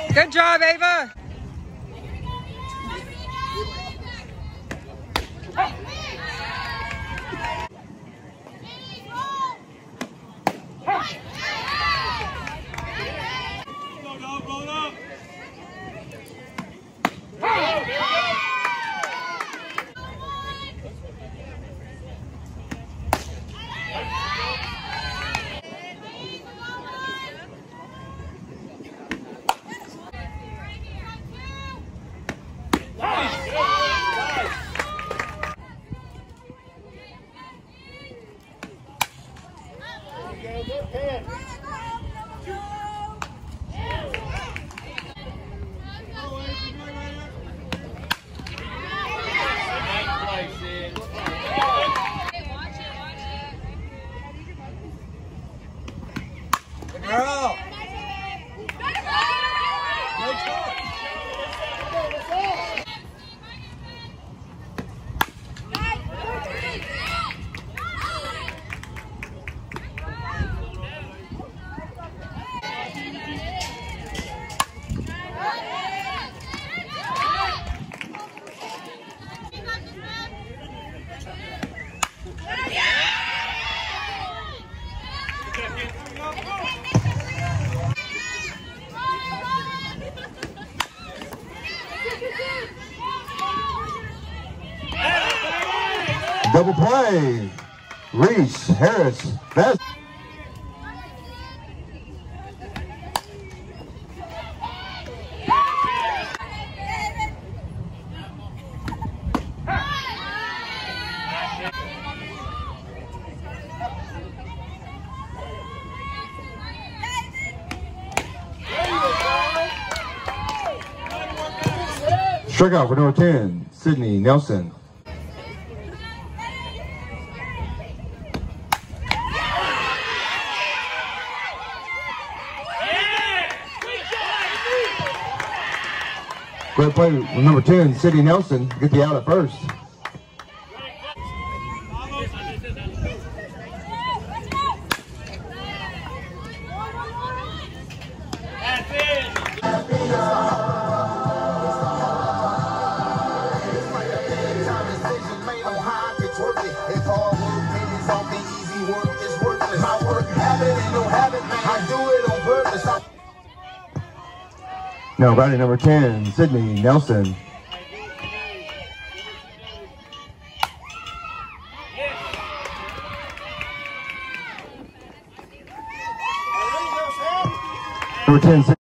Good job, Ava. Girl. Double play. Reese, Harris, Best. Strikeout for number 10, Sydney Nelson. Great play with number 10, Sydney Nelson. Get the out at first. Now batting number 10, Sydney Nelson. Number 10.